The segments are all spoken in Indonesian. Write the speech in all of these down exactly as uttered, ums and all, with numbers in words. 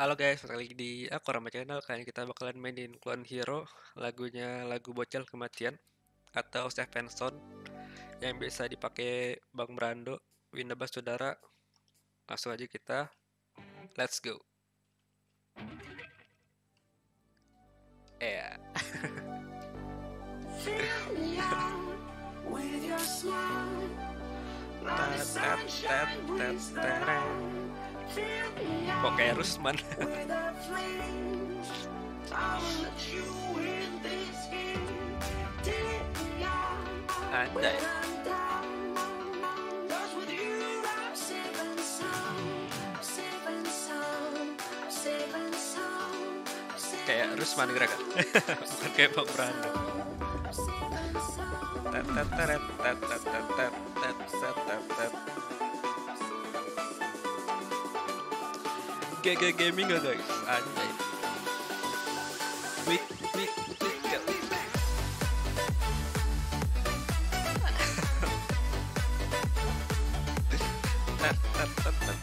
Halo guys, balik lagi di AkuRama channel. Kali ini kita bakalan mainin Clone Hero, lagunya lagu Bocil Kematian atau Seven Sound yang bisa dipakai Bang Brando, Winabas saudara. Langsung aja kita, let's go. Yeah. Kok kayak Rusman. Anjay. Kayak Rusman gerakan. Bukan kayak Bang Brando. Tet tet tet tet tet tet tet tet tet. G G gaming gak guys? Anjay. Wait, wait, wait, gak. Tet tet tet tet.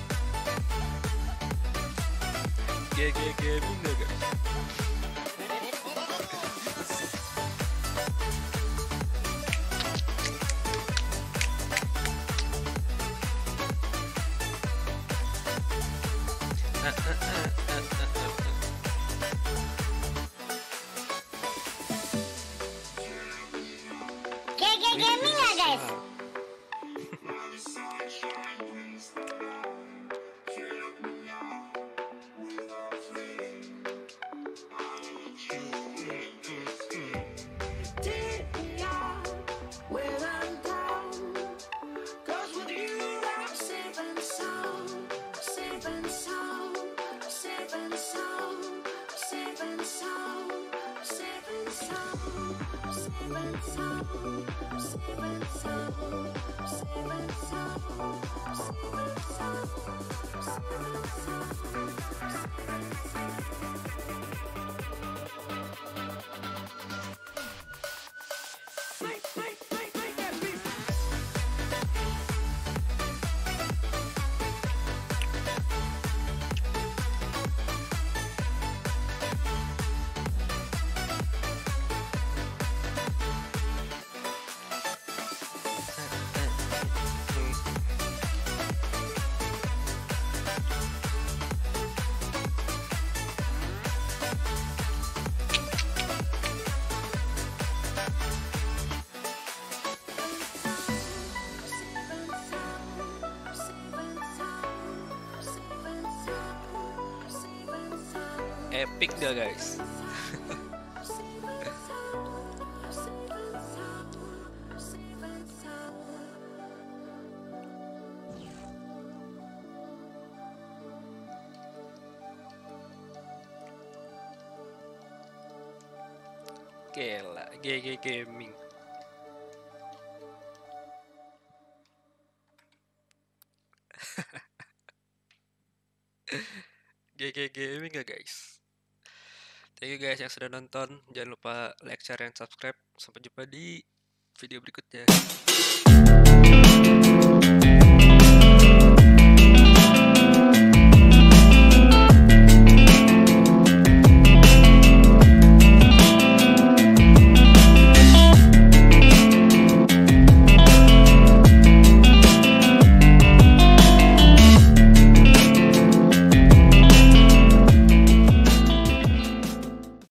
G G gaming gak guys? G G gaming lah guys. Epic gak guys? Gila, G G gaming. G G gaming gak guys? Thank you guys yang sudah nonton. Jangan lupa like, share, dan subscribe. Sampai jumpa di video berikutnya.